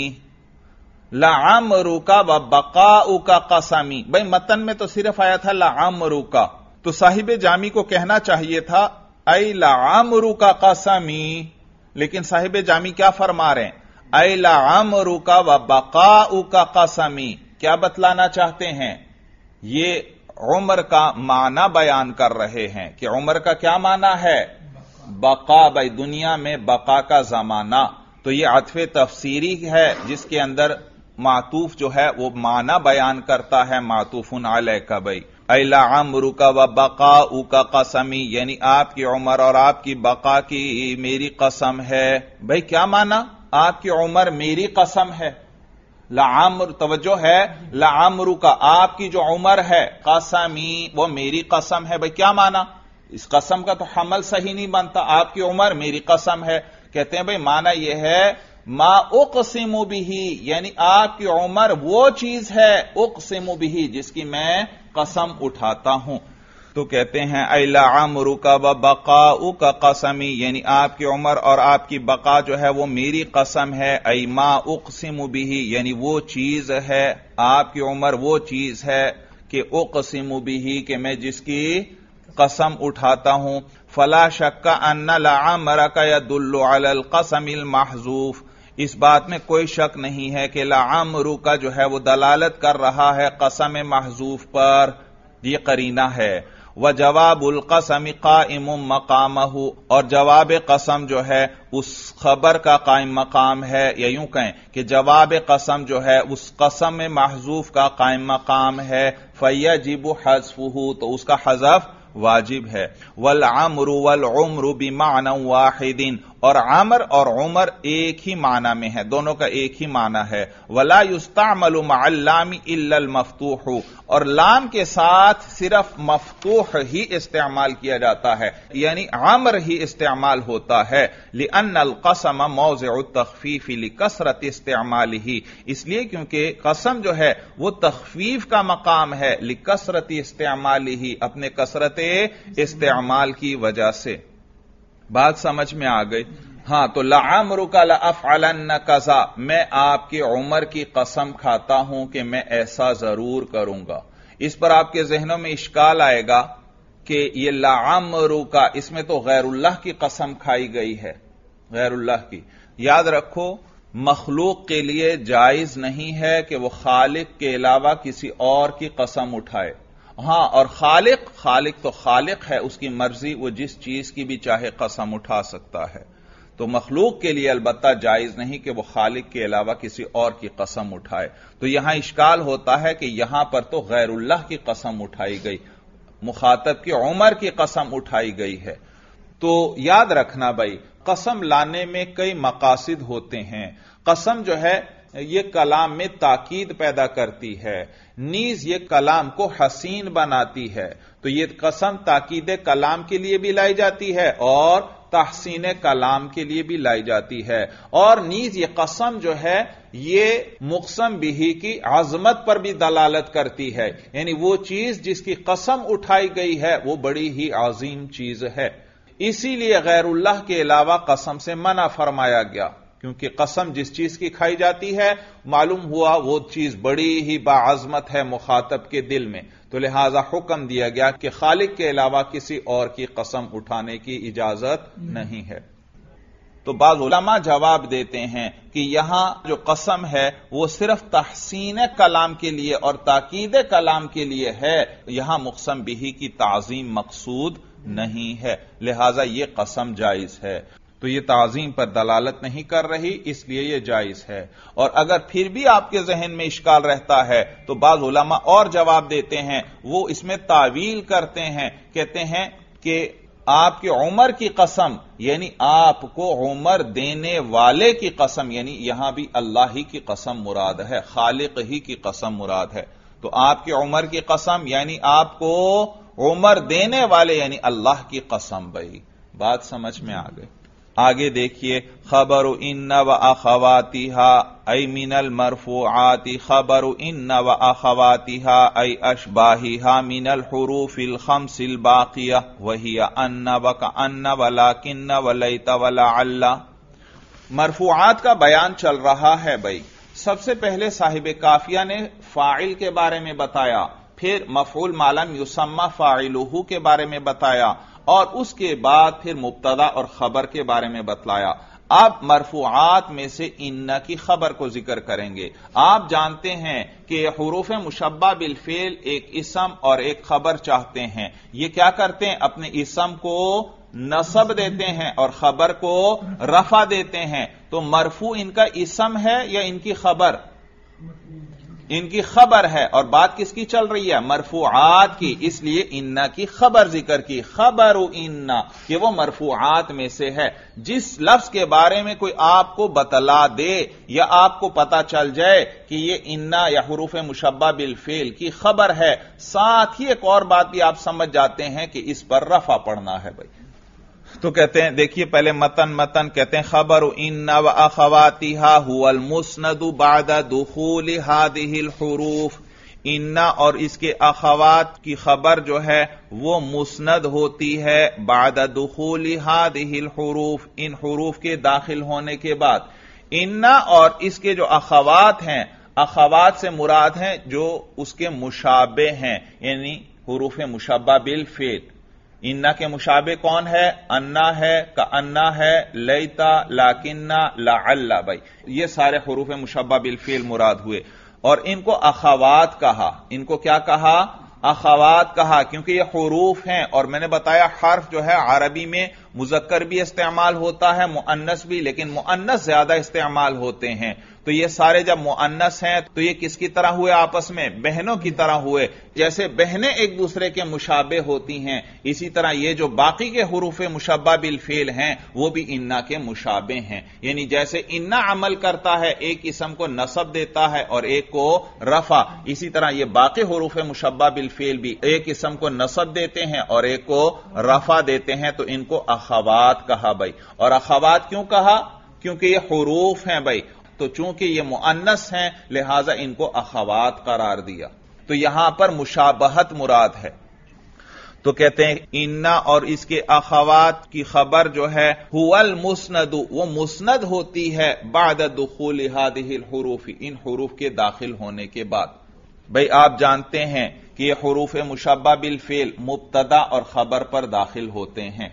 لعمرک وبقاؤک قسمی، بھئی متن میں تو صرف آیا تھا لعمرک، تو صاحب جامی کو کہنا چاہیے تھا ای لعمرک قسمی، لیکن صاحب جامی کیا فرما رہے ہیں؟ اے لعمرک وبقاؤک قسمی. کیا بتلانا چاہتے ہیں؟ یہ عمر کا معنی بیان کر رہے ہیں کہ عمر کا کیا معنی ہے؟ بقا، بھائی دنیا میں بقا کا زمانہ. تو یہ عطف تفسیری ہے جس کے اندر معطوف جو ہے وہ معنی بیان کرتا ہے معطوف علیہ کا. بھائی اے لعمرک وبقاؤک قسمی، یعنی آپ کی عمر اور آپ کی بقا کی میری قسم ہے. بھائی کیا معنی؟ آپ کی عمر میری قسم ہے. لعمر، توجہ ہے، لعمرک آپ کی جو عمر ہے، قسمی وہ میری قسم ہے. بھائی کیا معنی؟ اس قسم کا تو حمل صحیح نہیں بنتا. آپ کی عمر میری قسم ہے. کہتے ہیں بھئی معنی یہ ہے ما اقسم بہ، یعنی آپ کی عمر وہ چیز ہے اقسم بہ جس کی میں قسم اٹھاتا ہوں. تو کہتے ہیں اے لعمرک وبقاؤک قسمی، یعنی آپ کی عمر اور آپ کی بقا جو ہے وہ میری قسم ہے. اے ما اقسم بہ، یعنی وہ چیز ہے، آپ کی عمر وہ چیز ہے کہ اقسم بہ کہ میں جس کی قسم اٹھاتا ہوں. فلا شک ان لعمرک یدل علی القسم المحذوف، اس بات میں کوئی شک نہیں ہے کہ لعمرک جو ہے وہ دلالت کر رہا ہے قسم محذوف پر، یہ قرینہ ہے. وجواب القسم قائم مقامہ، اور جواب قسم جو ہے اس خبر کا قائم مقام ہے، یا یوں کہیں کہ جواب قسم جو ہے اس قسم محذوف کا قائم مقام ہے. فیجب حذفہ، تو اس کا حذف واجب ہے. والعمر والعمر بمعنى واحد، اور عمر اور عمر ایک ہی معنی میں ہے، دونوں کا ایک ہی معنی ہے. ولا يستعمل مع اللام الا المفتوح، اور لام کے ساتھ صرف مفتوح ہی استعمال کیا جاتا ہے، یعنی عمر ہی استعمال ہوتا ہے. لأن القسم موضع التخفیف لکثرت استعمالہ، اس لیے کیونکہ قسم جو ہے وہ تخفیف کا مقام ہے لکثرت استعمالہ، اپنے کثرت استعمال کی وجہ سے. بات سمجھ میں آ گئی؟ ہاں، تو لعمرک لافعلن کذا، میں آپ کی عمر کی قسم کھاتا ہوں کہ میں ایسا ضرور کروں گا. اس پر آپ کے ذہنوں میں اشکال آئے گا کہ یہ لعمرک، اس میں تو غیر اللہ کی قسم کھائی گئی ہے، غیر اللہ کی. یاد رکھو مخلوق کے لیے جائز نہیں ہے کہ وہ خالق کے علاوہ کسی اور کی قسم اٹھائے. ہاں، اور خالق خالق تو خالق ہے، اس کی مرضی، وہ جس چیز کی بھی چاہے قسم اٹھا سکتا ہے. تو مخلوق کے لیے البتہ جائز نہیں کہ وہ خالق کے علاوہ کسی اور کی قسم اٹھائے. تو یہاں اشکال ہوتا ہے کہ یہاں پر تو غیر اللہ کی قسم اٹھائی گئی، مخاطب کی عمر کی قسم اٹھائی گئی ہے. تو یاد رکھنا بھائی، قسم لانے میں کئی مقاصد ہوتے ہیں. قسم جو ہے یہ کلام میں تاکید پیدا کرتی ہے، نیز یہ کلام کو حسین بناتی ہے. تو یہ قسم تاکید کلام کے لیے بھی لائی جاتی ہے اور تحسین کلام کے لیے بھی لائی جاتی ہے. اور نیز یہ قسم جو ہے یہ مقسم بھی کی عظمت پر بھی دلالت کرتی ہے، یعنی وہ چیز جس کی قسم اٹھائی گئی ہے وہ بڑی ہی عظیم چیز ہے. اسی لیے غیر اللہ کے علاوہ قسم سے منع فرمایا گیا، کیونکہ قسم جس چیز کی کھائی جاتی ہے معلوم ہوا وہ چیز بڑی ہی باعظمت ہے مخاطب کے دل میں. تو لہذا حکم دیا گیا کہ خالق کے علاوہ کسی اور کی قسم اٹھانے کی اجازت نہیں ہے. تو بعض علماء جواب دیتے ہیں کہ یہاں جو قسم ہے وہ صرف تحسین کلام کے لیے اور تاکید کلام کے لیے ہے، یہاں مقسم بھی کی تعظیم مقصود نہیں ہے، لہذا یہ قسم جائز ہے. تو یہ تعظیم پر دلالت نہیں کر رہی، اس لیے یہ جائز ہے. اور اگر پھر بھی آپ کے ذہن میں اشکال رہتا ہے تو بعض علماء اور جواب دیتے ہیں، وہ اس میں تعویل کرتے ہیں، کہتے ہیں کہ آپ کی عمر کی قسم یعنی آپ کو عمر دینے والے کی قسم، یعنی یہاں بھی اللہ ہی کی قسم مراد ہے، خالق ہی کی قسم مراد ہے. تو آپ کی عمر کی قسم یعنی آپ کو عمر دینے والے یعنی اللہ کی قسم. بھائی بات سمجھ میں آ گئی؟ आगे देखिए, खबरु इन्न व अखवातिहा ऐ मिनल मरफूआति खबरु इन्न व अखवातिहा ऐ अशबाहिहा मिनल हुरूफिल खम्सिल बाकिया वहिया अन्न व कअन्न व लाकिन्न व लैत व लअल्ला। मरफूआत का बयान चल रहा है भाई। सबसे पहले साहिब काफिया ने फाइल के बारे में बताया, फिर मफऊल मालम युसम्मा फाइलुहु के बारे में बताया, और उसके बाद फिर मुब्तदा और खबर के बारे में बतलाया। अब मरफूआत में से इन्ना की खबर को जिक्र करेंगे। आप जानते हैं कि हुरूफ मुशब्बा बिल फेल एक इसम और एक खबर चाहते हैं। ये क्या करते हैं, अपने इसम को नसब देते हैं और खबर को रफा देते हैं। तो मरफू इनका इसम है या इनकी खबर? इनकी खबर है। और बात किसकी चल रही है? मरफूआत की। इसलिए इन्ना की खबर जिक्र की, खबरु इन्ना, कि वो मरफूआत में से है। जिस लफ्ज के बारे में कोई आपको बतला दे या आपको पता चल जाए कि ये इन्ना या हुरूफ मुशब्बा बिल फेल की खबर है, साथ ही एक और बात भी आप समझ जाते हैं कि इस पर रफा पड़ना है भाई। तो कहते हैं, देखिए पहले मतन मतन कहते हैं, खबरु इन्ना व अखवातिहा हुवल मुस्नदु बादा दुखूलि हादिहिल हुरूफ। इन्ना और इसके अखवात की खबर जो है वो मुस्नद होती है बादा दुखूलि हादिहिल हुरूफ, इन हुरूफ के दाखिल होने के बाद। इन्ना और इसके जो अखवात हैं, अखवात से मुराद हैं जो उसके मुशाबे हैं, यानी हुरूफ मुशब्बा बिल फेल। इन्ना के मुशाबे कौन है? अन्ना है, का अन्ना है, लैता, लाकिन्ना, लअल्ला भाई। ये सारे हुरूफ मुशब्बा बिल फेल मुराद हुए। और इनको अखवात कहा। इनको क्या कहा? अखवात कहा, क्योंकि ये हुरूफ हैं। और मैंने बताया हर्फ जो है अरबी में मुजक्कर भी इस्तेमाल होता है, मुअन्नस भी, लेकिन मुअन्नस ज्यादा इस्तेमाल होते हैं। तो ये सारे जब मुअन्नस हैं तो ये किसकी तरह हुए? आपस में बहनों की तरह हुए। जैसे बहनें एक दूसरे के मुशाबे होती हैं, इसी तरह ये जो बाकी के हुरूफ मुशब्बा बिल फेल हैं वो भी इन्ना के मुशाबे हैं। यानी जैसे इन्ना अमल करता है, एक इसम को नसब देता है और एक को रफा, इसी तरह ये बाकी हुरूफ मुशब्बा बिल फेल भी एक इसम को नसब देते हैं और एक को रफा देते हैं। तो इनको अखवात कहा भाई। और अखवात क्यों कहा? क्योंकि ये हुरूफ हैं भाई। तो चूंकि ये मुअन्नस हैं लिहाजा इनको अखवात करार दिया। तो यहां पर मुशाबहत मुराद है। तो कहते हैं इन्ना और इसके अखवात की खबर जो है हुवल मुस्नदु, वो मुस्नद होती है बाद दुखूल हादिहिल हुरूफ, इन हुरूफ के दाखिल होने के बाद। भाई आप जानते हैं कि ये हुरूफ मुशब्बा बिल फेल मुब्तदा और खबर पर दाखिल होते हैं,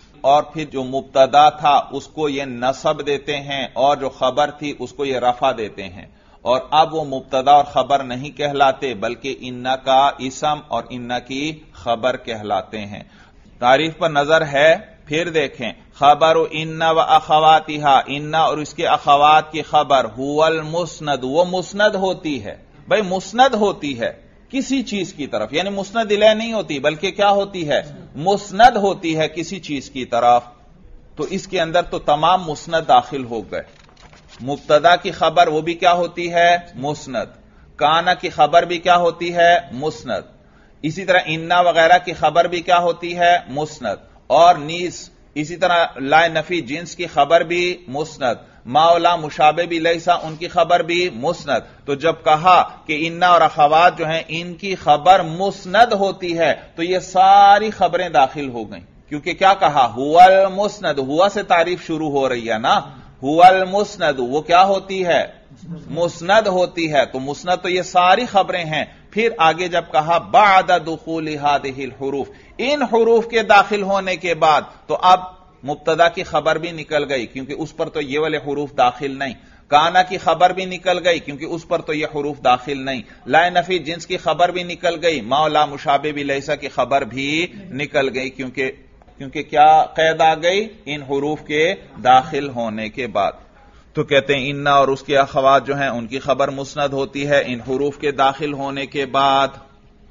और फिर जो मुब्तदा था उसको ये नसब देते हैं और जो खबर थी उसको ये रफा देते हैं। और अब वो मुब्तदा और खबर नहीं कहलाते बल्कि इन्ना का इसम और इन्ना की खबर कहलाते हैं। तारीफ पर नजर है, फिर देखें, खबरु इन्ना व अखवातिहा, इन्ना और इसके अखवात की खबर हुवल मुस्नद, वो मुस्नद होती है भाई, मुस्नद होती है किसी चीज की तरफ, यानी मुस्नद इलैह नहीं होती बल्कि क्या होती है? मुस्नद होती है किसी चीज की तरफ। तो इसके अंदर तो तमाम मुस्नद दाखिल हो गए। मुब्तदा की खबर वो भी क्या होती है? मुस्नद। काना की खबर भी क्या होती है? मुस्नद। इसी तरह इन्ना वगैरह की खबर भी क्या होती है? मुस्नद। और नीस, इसी तरह ला नफी जिन्स की खबर भी मुस्नद। माओला मुशाबे भी लैसा, उनकी खबर भी मुस्नद। तो जब कहा कि इन्ना और अखवात जो हैं इनकी खबर मुस्नद होती है तो ये सारी खबरें दाखिल हो गईं। क्योंकि क्या कहा? हुवल मुस्नद, हुआ से तारीफ शुरू हो रही है ना। हुवल मुस्नद, वो क्या होती है? मुस्नद होती है। तो मुस्नद तो ये सारी खबरें हैं। फिर आगे जब कहा बादा दुखूलि हादिहिल हुरूफ, इन हुरूफ के दाखिल होने के बाद, तो अब मुब्तदा की खबर भी निकल गई क्योंकि उस पर तो ये वाले हुरूफ दाखिल नहीं। काना की खबर भी निकल गई क्योंकि उस पर तो ये हुरूफ दाखिल नहीं। ला नफी जिन्स की खबर भी निकल गई। मौला मुशाबे भी लैसा की खबर भी निकल गई क्योंकि क्योंकि क्या कैद आ गई? इन हुरूफ के दाखिल होने के बाद। तो कहते हैं इन्ना और उसके अखवात जो हैं उनकी खबर मुस्नद होती है इन हुरूफ के दाखिल होने के बाद।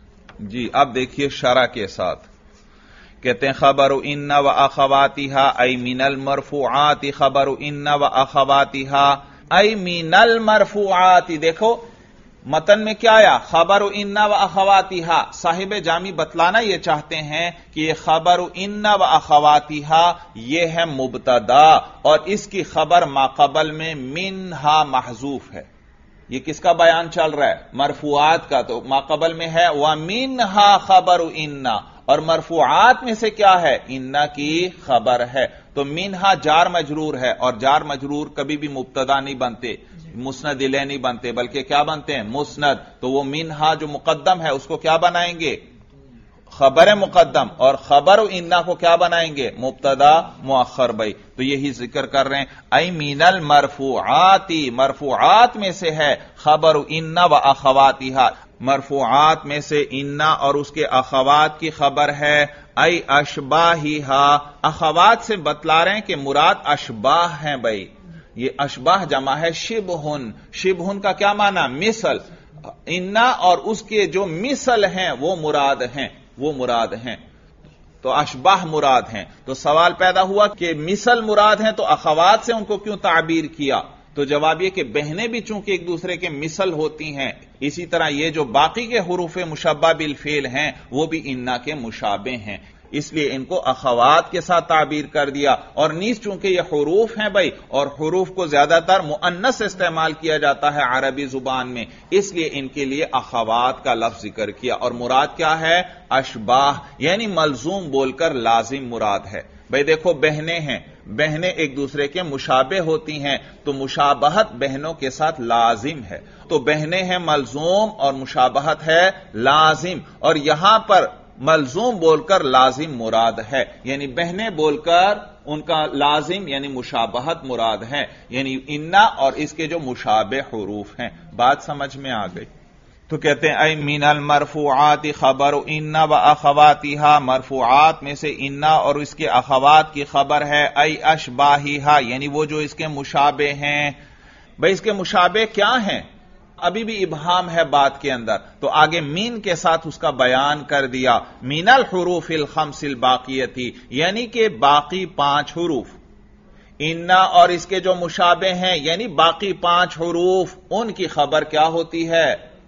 जी अब देखिए शरह के साथ कहते हैं, खबरु इन्ना व अखवातिहा ऐ मिनल मरफूआति, खबरु इन्ना व अखवातिहा ऐ मिनल मरफूआति। देखो متن میں کیا آیا؟ خبر انا و اخواتہا. صاحب جامی بتلانا یہ چاہتے ہیں کہ یہ خبر انا و اخواتہا یہ ہے مبتدا اور اس کی خبر ما قبل میں منہا محذوف ہے. یہ کس کا بیان چل رہا ہے؟ مرفوعات کا. تو ما قبل میں ہے وَمِنْهَا خَبَرُ اِنَّا اور مرفوعات میں سے کیا ہے؟ اِنَّا کی خبر ہے. تو منہا جار مجرور ہے اور جار مجرور کبھی بھی مبتدا نہیں بنتے، مسند الیہ نہیں بنتے، بلکہ کیا بنتے ہیں؟ مسند. تو وہ منہا جو مقدم ہے اس کو کیا بنائیں گے؟ خبر مقدم. اور خبر انا کو کیا بنائیں گے؟ مبتدا مؤخر. بھائی تو یہی ذکر کر رہے ہیں ای من المرفوعاتی، مرفوعات میں سے ہے خبر انا و اخواتہا، مرفوعات میں سے انا اور اس کے اخوات کی خبر ہے. ای اشباہہا، اخوات سے بتلا رہے ہیں کہ مراد اشباہ ہیں. بھائی یہ اشباہ جمع ہے شبہن. شبہن کا کیا معنی؟ مثل. انا اور اس کے جو مثل ہیں وہ مراد ہیں، وہ مراد ہیں. تو اشباہ مراد ہیں. تو سوال پیدا ہوا کہ مثل مراد ہیں تو اخوات سے ان کو کیوں تعبیر کیا؟ تو جواب یہ کہ بہنیں بھی چونکہ ایک دوسرے کے مثل ہوتی ہیں، اسی طرح یہ جو باقی کے حروف مشبہ بالفعل ہیں وہ بھی انا کے مشابہ ہیں، اس لیے ان کو اخوات کے ساتھ تعبیر کر دیا. اور نیز چونکہ یہ حروف ہیں بھائی، اور حروف کو زیادہ تر مؤنث استعمال کیا جاتا ہے عربی زبان میں، اس لیے ان کے لیے اخوات کا لفظ ذکر کیا. اور مراد کیا ہے؟ اشباہ، یعنی ملزوم بول کر لازم مراد ہے. بھائی دیکھو بہنیں ہیں، بہنیں ایک دوسرے کے مشابہ ہوتی ہیں تو مشابہت بہنوں کے ساتھ لازم ہے. تو بہنیں ہیں ملزوم اور مشابہت ہے لازم. اور یہاں پر ملزوم بول کر لازم مراد ہے، یعنی بہنیں بول کر ان کا لازم یعنی مشابہت مراد ہے، یعنی انا اور اس کے جو مشابہ حروف ہیں. بات سمجھ میں آ گئی؟ تو کہتے ہیں اے من المرفوعات خبر انا و اخواتہا، مرفوعات میں سے انا اور اس کے اخوات کی خبر ہے. اے اشباہہا یعنی وہ جو اس کے مشابہ ہیں. بھئی اس کے مشابہ کیا ہیں؟ ابھی بھی ابہام ہے بات کے اندر، تو آگے مین کے ساتھ اس کا بیان کر دیا. من الحروف الخمس الباقیتی یعنی کہ باقی پانچ حروف. انا اور اس کے جو مشابہ ہیں یعنی باقی پانچ حروف، ان کی خبر کیا ہوتی ہے؟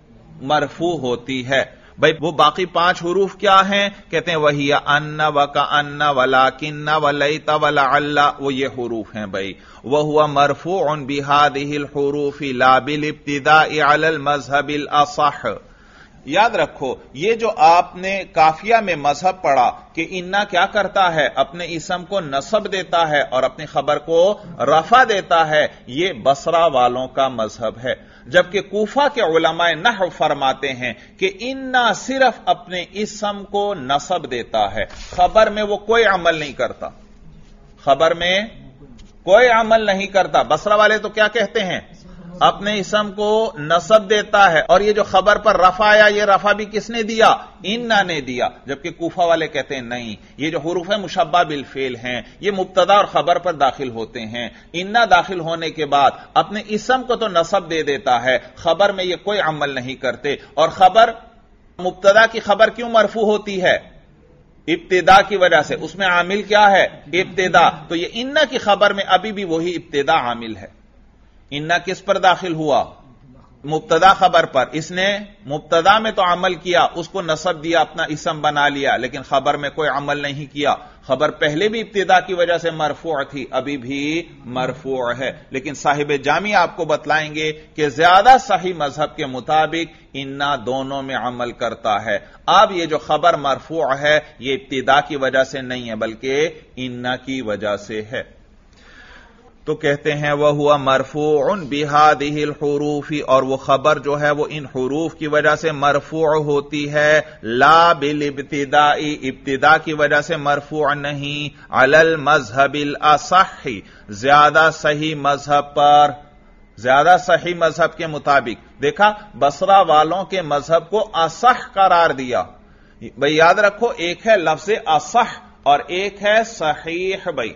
مرفوع ہوتی ہے. بھئی وہ باقی پانچ حروف کیا ہیں؟ کہتے ہیں وہی ان وکأن ولکن ولیت ولعل، وہ یہ حروف ہیں. بھئی وہو مرفوع بہذہ الحروف لا بالابتداء علی المذہب الاصح. یاد رکھو یہ جو آپ نے کافیہ میں مذہب پڑھا کہ انا کیا کرتا ہے؟ اپنے اسم کو نصب دیتا ہے اور اپنی خبر کو رفع دیتا ہے، یہ بصرہ والوں کا مذہب ہے. جبکہ کوفہ کے علماء نحو فرماتے ہیں کہ انا صرف اپنے اسم کو نصب دیتا ہے، خبر میں وہ کوئی عمل نہیں کرتا، خبر میں کوئی عمل نہیں کرتا. بصرہ والے تو کیا کہتے ہیں؟ اپنے اسم کو نصب دیتا ہے، اور یہ جو خبر پر رفع آیا یہ رفع بھی کس نے دیا؟ انا نے دیا. جبکہ کوفہ والے کہتے ہیں نہیں، یہ جو حروف مشبہ بالفعل ہیں یہ مبتدا اور خبر پر داخل ہوتے ہیں. انا داخل ہونے کے بعد اپنے اسم کو تو نصب دے دیتا ہے، خبر میں یہ کوئی عمل نہیں کرتے. اور خبر مبتدا کی خبر کیوں مرفوع ہوتی ہے؟ ابتدا کی وجہ سے. اس میں عامل کیا ہے؟ ابتدا. تو یہ انا کی خبر میں ابھی بھی وہی ابتدا عامل ہے. انا کس پر داخل ہوا؟ مبتدا خبر پر. اس نے مبتدا میں تو عمل کیا، اس کو نصب دیا، اپنا اسم بنا لیا، لیکن خبر میں کوئی عمل نہیں کیا. خبر پہلے بھی ابتدا کی وجہ سے مرفوع تھی، ابھی بھی مرفوع ہے. لیکن صاحب جامی آپ کو بتلائیں گے کہ زیادہ صحیح مذہب کے مطابق انا دونوں میں عمل کرتا ہے. اب یہ جو خبر مرفوع ہے یہ ابتدا کی وجہ سے نہیں ہے بلکہ انا کی وجہ سے ہے. تو کہتے ہیں وَهُوَ مَرْفُوعٌ بِهَذِهِ الْحُرُوفِ، اور وہ خبر جو ہے وہ ان حروف کی وجہ سے مرفوع ہوتی ہے. لا بالابتداء، ابتدا کی وجہ سے مرفوع نہیں. علی المذہب الاصح، زیادہ صحیح مذہب پر، زیادہ صحیح مذہب کے مطابق. دیکھا بصرہ والوں کے مذہب کو اصح قرار دیا. بھئی یاد رکھو ایک ہے لفظ اصح اور ایک ہے صحیح. بھئی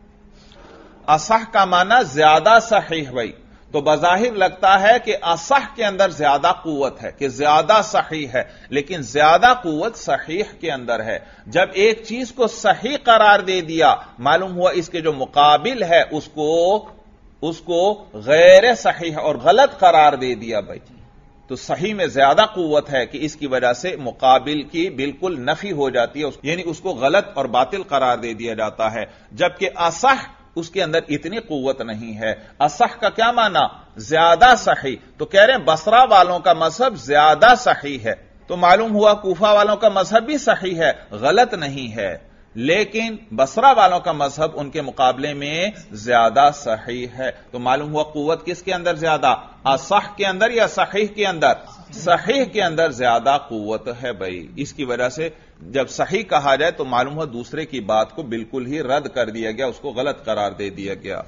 اصح کا معنی زیادہ صحیح. بھائی تو بظاہر لگتا ہے کہ اصح کے اندر زیادہ قوت ہے، کہ زیادہ صحیح ہے، لیکن زیادہ قوت صحیح کے اندر ہے. جب ایک چیز کو صحیح قرار دے دیا معلوم ہوا اس کے جو مقابل ہے اس کو اس کو غیر صحیح اور غلط قرار دے دیا. بھائی تو صحیح میں زیادہ قوت ہے کہ اس کی وجہ سے مقابل کی بالکل نفی ہو جاتی ہے، یعنی اس کو غلط اور باطل قرار دے دیا جاتا ہے، جبکہ اصح اس کے اندر اتنی قوت نہیں ہے۔ اصح کا کیا معنی؟ زیادہ صحیح۔ تو کہہ رہے ہیں بصرہ والوں کا مذہب زیادہ صحیح ہے، تو معلوم ہوا کوفہ والوں کا مذہب بھی صحیح ہے، غلط نہیں ہے، لیکن بصرہ والوں کا مذہب ان کے مقابلے میں زیادہ صحیح ہے۔ تو معلوم ہوا قوت کس کے اندر زیادہ؟ اصح کے اندر یا صحیح کے اندر؟ صحیح کے اندر زیادہ قوت ہے بھائی۔ اس کی وجہ سے جب صحیح کہا جائے تو معلوم ہوا دوسرے کی بات کو بالکل ہی رد کر دیا گیا، اس کو غلط قرار دے دیا گیا۔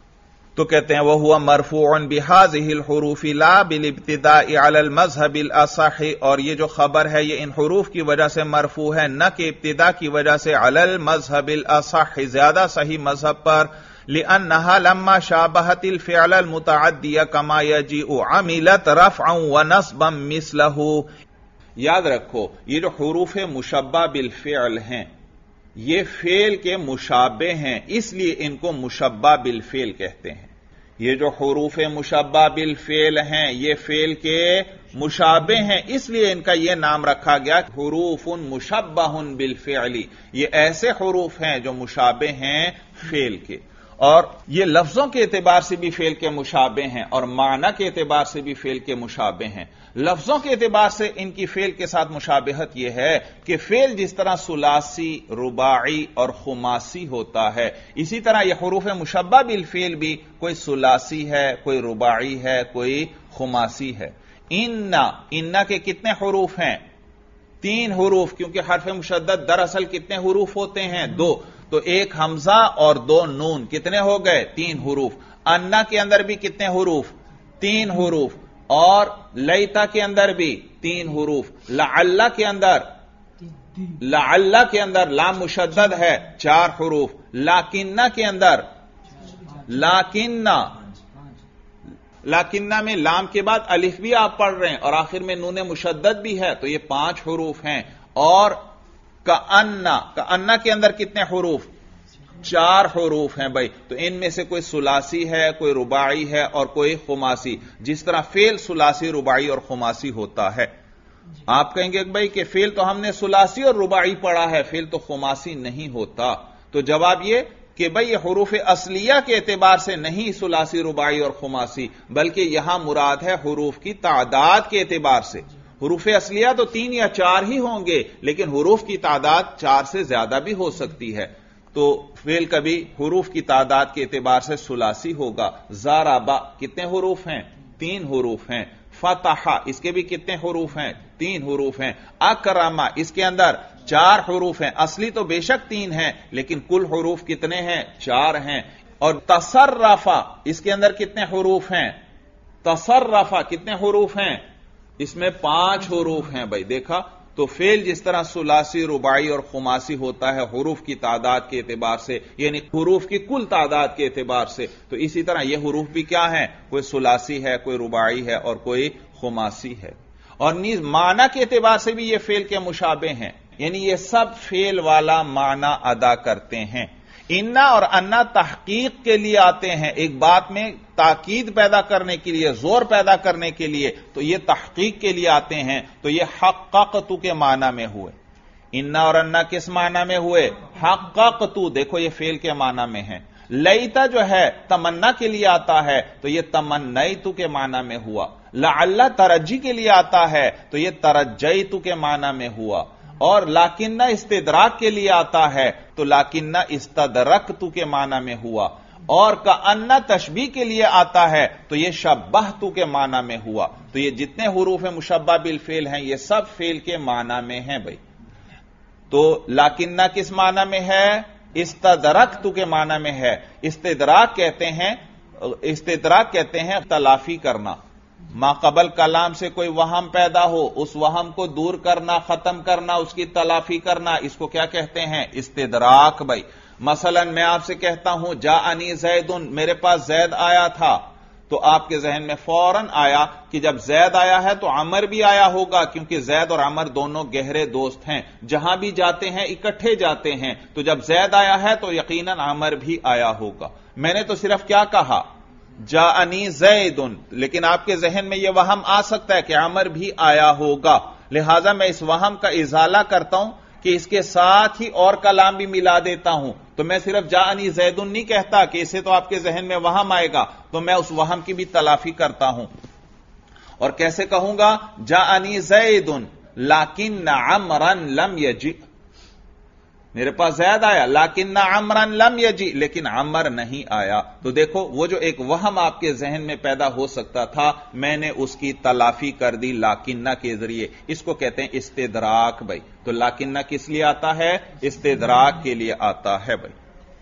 تو کہتے ہیں وَهُوَ مَرْفُوعٌ بِهَذِهِ الْحُرُوفِ لَا بِالِابْتِدَاءِ عَلَى الْمَذْهَبِ الْأَصَحِّ، اور یہ جو خبر ہے یہ ان حروف کی وجہ سے مرفوع ہے، نہ کہ ابتدا کی وجہ سے علی المذهب الاصح، زیادہ صحیح مذہب پر، لأنها لما شابهت الفعل المتعدی كما يجيء عملت رفعا ونصبا مثله۔ یاد رکھو یہ جو حروف مشبہ بالفعل ہیں یہ فعل کے مشابہ ہیں، اس لیے ان کو مشبہ بالفعل کہتے ہیں۔ یہ جو حروف مشبہ بالفعل ہیں یہ فعل کے مشابہ ہیں، اس لیے ان کا یہ نام رکھا گیا حروف مشبہ بالفعل۔ یہ ایسے حروف ہیں جو مشابہ ہیں فعل کے، اور یہ لفظوں کے اعتبار سے بھی فعل کے مشابہ ہیں اور معنی کے اعتبار سے بھی فعل کے مشابہ ہیں۔ لفظوں کے اعتبار سے ان کی فعل کے ساتھ مشابہت یہ ہے کہ فعل جس طرح ثلاثی، رباعی اور خماسی ہوتا ہے، اسی طرح یہ حروف مشبہ بالفعل بھی کوئی ثلاثی ہے، کوئی رباعی ہے، کوئی خماسی ہے۔ انا انا کے کتنے حروف ہیں؟ تین حروف، کیونکہ حرف مشدد دراصل کتنے حروف ہوتے ہیں؟ دو، تو ایک حمزہ اور دو نون، کتنے ہو گئے؟ تین حروف۔ انا کے اندر بھی کتنے حروف؟ تین حروف، اور لیتا کے اندر بھی تین حروف۔ لعل کے اندر لعل کے اندر لام مشدد ہے، چار حروف۔ لاکنہ کے اندر لاکنہ لاکنہ میں لام کے بعد الف بھی آپ پڑھ رہے ہیں اور آخر میں نون مشدد بھی ہے، تو یہ پانچ حروف ہیں۔ اور کأنہ کأنہ کے اندر کتنے حروف؟ چار حروف ہیں بھائی۔ تو ان میں سے کوئی ثلاثی ہے، کوئی رباعی ہے اور کوئی خماسی، جس طرح فعل ثلاثی، رباعی اور خماسی ہوتا ہے۔ آپ کہیں گے بھائی کہ فعل تو ہم نے ثلاثی اور رباعی پڑھا ہے، فعل تو خماسی نہیں ہوتا۔ تو جواب یہ کہ بھئی یہ حروف اصلیہ کے اعتبار سے نہیں ثلاثی، رباعی اور خماسی، بلکہ یہاں مراد ہے حروف کی تعداد کے اعتبار سے۔ حروف اصلیہ تو تین یا چار ہی ہوں گے، لیکن حروف کی تعداد چار سے زیادہ بھی ہو سکتی ہے، تو فعل کبھی حروف کی تعداد کے اعتبار سے ثلاثی ہوگا۔ ضربہ کتنے حروف ہیں؟ تین حروف ہیں۔ فتح اس کے بھی کتنے حروف ہیں؟ تین حروف ہیں۔ اکرما اس کے اندر چار حروف ہیں، اصلی تو بے شک تین ہیں لیکن کل حروف کتنے ہیں؟ چار ہیں۔ اور تصرفہ اس کے اندر کتنے حروف ہیں؟ تصرفہ کتنے حروف ہیں؟ اس میں پانچ حروف ہیں بھائی۔ دیکھا تو فعل جس طرح ثلاثی، رباعی اور خماسی ہوتا ہے حروف کی تعداد کے اعتبار سے، یعنی حروف کی کل تعداد کے اعتبار سے، تو اسی طرح یہ حروف بھی کیا ہیں؟ کوئی ثلاثی ہے، کوئی رباعی ہے اور کوئی خماسی ہے۔ اور نیز معنی کے اعتبار سے بھی یہ فعل کے مشابہ ہیں، یعنی یہ سب فعل والا معنی ادا کرتے ہیں۔ انا اور انا تحقیق کے لیے آتے ہیں، ایک بات میں تاکید پیدا کرنے کے لیے، زور پیدا کرنے کے لیے، تو یہ تحقیق کے لیے آتے ہیں، تو یہ حققت کے معنی میں ہوئے۔ انا اور انا کس معنی میں ہوئے؟ حققت، دیکھو یہ فعل کے معنی میں ہے۔ لیتا جو ہے تمنا کے لیے آتا ہے تو یہ تمنیت کے معنی میں ہوا۔ لعل ترجی کے لیے آتا ہے تو یہ ترجیت کے معنی میں ہوا۔ اور لاکنہ استدراک کے لیے آتا ہے تو لاکنہ استدرکت کے معنی میں ہوا۔ اور کأنہ تشبیہ کے لیے آتا ہے تو یہ شبہت کے معنی میں ہوا۔ تو یہ جتنے حروف مشبہ بالفعل ہیں یہ سب فعل کے معنی میں ہیں بھائی۔ تو لاکنہ کس معنی میں ہے؟ استدرکت کے معنی میں ہے۔ استدراک کہتے ہیں استدراک کہتے ہیں تلافی کرنا، ما قبل کلام سے کوئی وہم پیدا ہو اس وہم کو دور کرنا، ختم کرنا، اس کی تلافی کرنا، اس کو کیا کہتے ہیں؟ استدراک بھائی۔ مثلا میں آپ سے کہتا ہوں جاءنی زید، میرے پاس زید آیا تھا، تو آپ کے ذہن میں فوراً آیا کہ جب زید آیا ہے تو عمر بھی آیا ہوگا، کیونکہ زید اور عمر دونوں گہرے دوست ہیں، جہاں بھی جاتے ہیں اکٹھے جاتے ہیں، تو جب زید آیا ہے تو یقیناً عمر بھی آیا ہوگا۔ میں نے تو صرف کیا کہا؟ جاءنی زید، لیکن آپ کے ذہن میں یہ وہم آ سکتا ہے کہ عمر بھی آیا ہوگا، لہذا میں اس وہم کا ازالہ کرتا ہوں کہ اس کے ساتھ ہی اور کلام بھی ملا دیتا ہوں. تو میں صرف جاءنی زید نہیں کہتا کہ اسے تو آپ کے ذہن میں وہم آئے گا، تو میں اس وہم کی بھی تلافی کرتا ہوں. اور کیسے کہوں گا؟ جاءنی زید لیکن عمرا لم یجئ، میرے پاس زید آیا لیکن عمرا لم یجئ، لیکن عمر نہیں آیا. تو دیکھو وہ جو ایک وہم آپ کے ذہن میں پیدا ہو سکتا تھا، میں نے اس کی تلافی کر دی لیکنہ کے ذریعے. اس کو کہتے ہیں استدراک بھائی. تو لیکنہ کس لیے آتا ہے؟ استدراک کے لیے آتا ہے بھائی.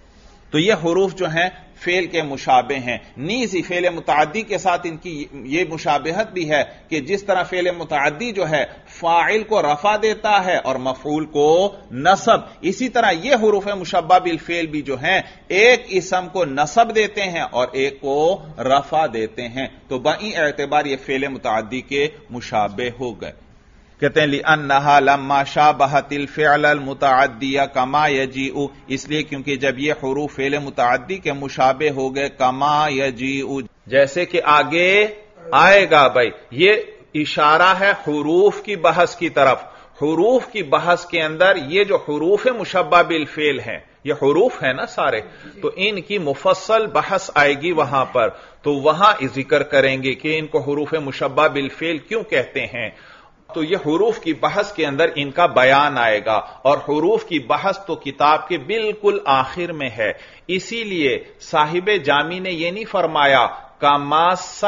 تو یہ حروف جو ہیں فعل کے مشابہ ہیں. نیز فعل متعدی کے ساتھ ان کی یہ مشابہت بھی ہے کہ جس طرح فعل متعدی جو ہے فاعل کو رفع دیتا ہے اور مفعول کو نصب، اسی طرح یہ حروف مشبہ بالفعل بھی جو ہیں ایک اسم کو نصب دیتے ہیں اور ایک کو رفع دیتے ہیں. تو بئی اعتبار یہ فعل متعدی کے مشابہ ہو گئے. کہتے ہیں لِأَنَّهَا لَمَّا شَابَهَتِ الْفِعْلَ الْمُتَعَدِّيَ كَمَا يَجِئُ، اس لیے کیونکہ جب یہ حروف فعل متعدی کے مشابہ ہو گئے كَمَا يَجِئُ، جیسے کہ آگے آئے گا بھائی. یہ اشارہ ہے حروف کی بحث کی طرف. حروف کی بحث کے اندر یہ جو حروف مشبہ بالفعل ہیں، یہ حروف ہیں نا سارے، تو ان کی مفصل بحث آئے گی وہاں پر. تو وہاں ذکر کریں گے کہ ان کو حروف مشبہ بالفعل کیوں کہتے ہیں. تو یہ حروف کی بحث کے اندر ان کا بیان آئے گا، اور حروف کی بحث تو کتاب کے بالکل آخر میں ہے. اسی لیے صاحب جامی نے یہ نہیں فرمایا کما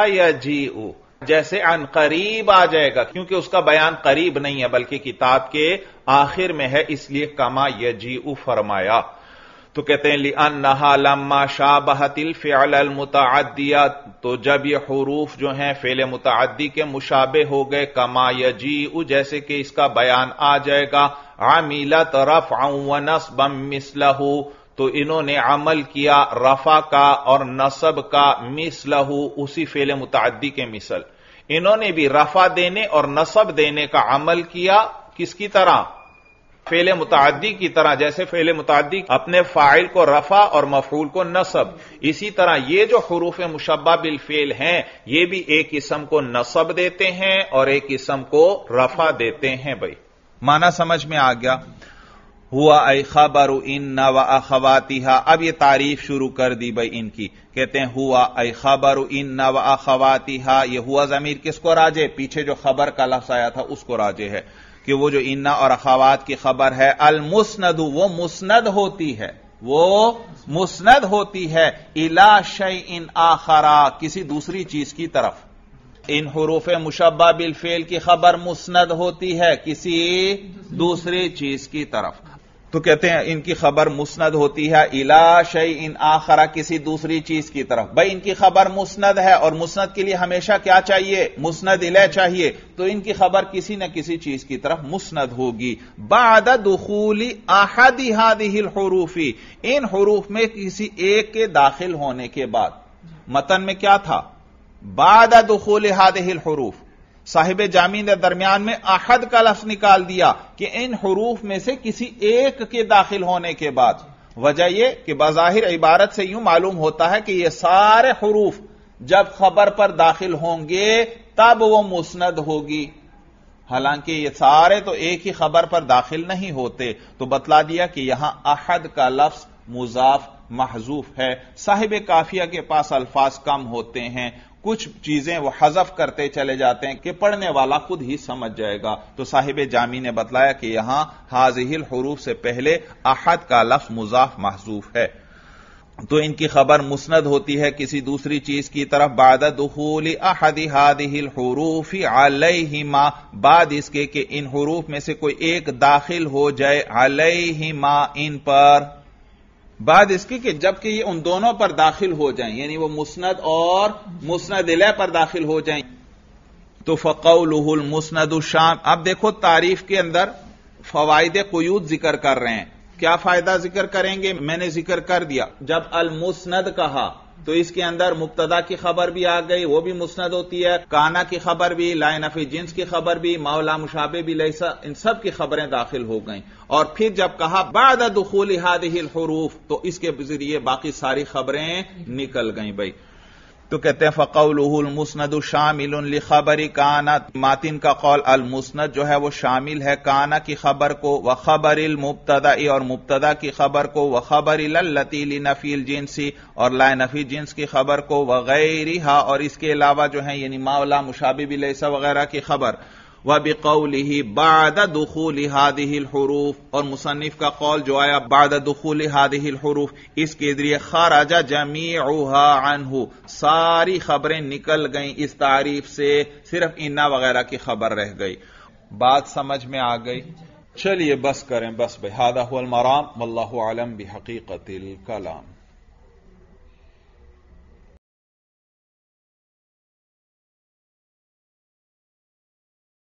سیجیء، جیسے عن قریب آ جائے گا، کیونکہ اس کا بیان قریب نہیں ہے بلکہ کتاب کے آخر میں ہے، اس لیے کما یجیء فرمایا. تو کہتے ہیں لِأَنَّهَا لَمَّا شَابَهَتِ الْفِعْلَ الْمُتَعَدِّيَ، تو جب یہ حروف جو ہیں فعل متعدی کے مشابہ ہو گئے کما یجیء، جیسے کہ اس کا بیان آ جائے گا عَمِلَتْ رَفْعًا وَنَصْبًا مِثْلَهُ، تو انہوں نے عمل کیا رفع کا اور نصب کا مثلہ، اسی فعل متعدی کے مثل. انہوں نے بھی رفع دینے اور نصب دینے کا عمل کیا، کس کی طرح؟ فعل متعدی کی طرح. جیسے فعل متعدی اپنے فاعل کو رفع اور مفعول کو نصب، اسی طرح یہ جو حروف مشبہ بالفعل ہیں یہ بھی ایک اسم کو نصب دیتے ہیں اور ایک اسم کو رفع دیتے ہیں. بھائی معنی سمجھ میں آ گیا؟ ہوا ای خبر ان و اخواتها. اب یہ تعریف شروع کر دی بھائی ان کی. کہتے ہیں ہوا ای خبر ان و اخواتها، یہ ہوا ضمیر کس کو راجع؟ پیچھے جو خبر کا لفظ آیا تھا اس کو راجع ہے کہ وہ جو انا اور اخوات کی خبر ہے المسند، وہ مسند ہوتی ہے، وہ مسند ہوتی ہے الی شیء آخر، کسی دوسری چیز کی طرف. ان حروف مشبہ بالفعل کی خبر مسند ہوتی ہے کسی دوسری چیز کی طرف. تو کہتے ہیں ان کی خبر مسند ہوتی ہے الی شیء آخر، کسی دوسری چیز کی طرف. بھائی ان کی خبر مسند ہے اور مسند کے لیے ہمیشہ کیا چاہیے؟ مسند الیہ چاہیے. تو ان کی خبر کسی نہ کسی چیز کی طرف مسند ہوگی. بعد دخول احد هذه الحروف، ان حروف میں کسی ایک کے داخل ہونے کے بعد. متن میں کیا تھا؟ بعد دخول هذه الحروف. صاحب جامی نے درمیان میں احد کا لفظ نکال دیا کہ ان حروف میں سے کسی ایک کے داخل ہونے کے بعد. وجہ یہ کہ بظاہر عبارت سے یوں معلوم ہوتا ہے کہ یہ سارے حروف جب خبر پر داخل ہوں گے تب وہ مسند ہوگی، حالانکہ یہ سارے تو ایک ہی خبر پر داخل نہیں ہوتے. تو بتلا دیا کہ یہاں احد کا لفظ مضاف محذوف ہے. صاحب کافیہ کے پاس الفاظ کم ہوتے ہیں، کچھ چیزیں وہ حذف کرتے چلے جاتے ہیں کہ پڑھنے والا خود ہی سمجھ جائے گا. تو صاحب جامی نے بتلایا کہ یہاں ہذہ الحروف سے پہلے احد کا لفظ مضاف محذوف ہے. تو ان کی خبر مسند ہوتی ہے کسی دوسری چیز کی طرف بعد دخول احد هذه الحروف علیہما، بعد اس کے کہ ان حروف میں سے کوئی ایک داخل ہو جائے علیہما، ان پر. بعد اس کی کہ جبکہ یہ ان دونوں پر داخل ہو جائیں، یعنی وہ مسند اور مسند الیہ پر داخل ہو جائیں. تو فقولہ المسند الشام. اب دیکھو تعریف کے اندر فوائد قیود ذکر کر رہے ہیں. کیا فائدہ ذکر کریں گے؟ میں نے ذکر کر دیا. جب المسند کہا تو اس کے اندر مبتدا کی خبر بھی آ گئی، وہ بھی مسند ہوتی ہے. کانا کی خبر بھی، لا نفی جنس کی خبر بھی، مولا مشابہ بھی، لیسا، ان سب کی خبریں داخل ہو گئیں. اور پھر جب کہا بعد دخول هذه الحروف تو اس کے ذریعے باقی ساری خبریں نکل گئیں. بھائی تو کہتے ہیں فقولہ المسند شامل لخبر کانت، ماتن کا قول المسند جو ہے وہ شامل ہے کانا کی خبر کو، وخبر المبتدا اور مبتدا کی خبر کو، وخبر التی لنفی الجنسی اور لا نفی جنس کی خبر کو، وغیرہا اور اس کے علاوہ جو ہیں یعنی ما لا مشابہ بلیس وغیرہ کی خبر، وبقولہ بعد دخول هذه الحروف اور مصنف کا قول جو آیا بعد دخول هذه الحروف اس کے ذریعے خرج جمیعها عنہ، ساری خبریں نکل گئیں اس تعریف سے، صرف انا وغیرہ کی خبر رہ گئی۔ بات سمجھ میں آ گئی؟ چلیے بس کریں، بس بھائی، ھذا ھو المرام واللہ اعلم بحقیقت الکلام۔